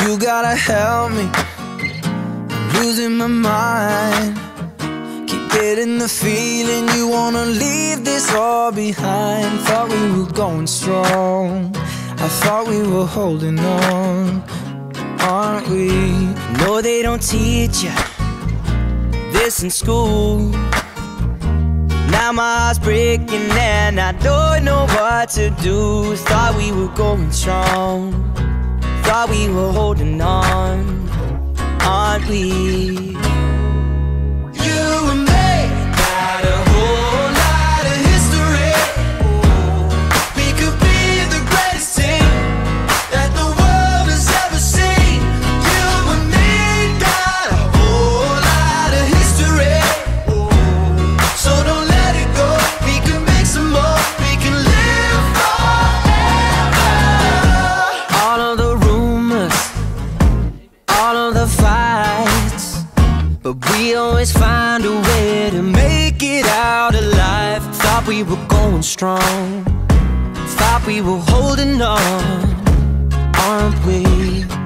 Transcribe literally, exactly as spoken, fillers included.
You gotta help me, I'm losing my mind. Keep getting the feeling you wanna leave this all behind. Thought we were going strong, I thought we were holding on, aren't we? No, they don't teach you this in school. Now my heart's breaking and I don't know what to do. Thought we were going strong, thought we were holding on, aren't we? You and me got a whole lot of history. We could be the greatest team that the world has ever seen. You and me got a whole lot of history, so don't let it go. We can make some more, we can live forever. All of the rumors, all of the fights, but we always find a way to make it out alive. Thought we were going strong, thought we were holding on, aren't we?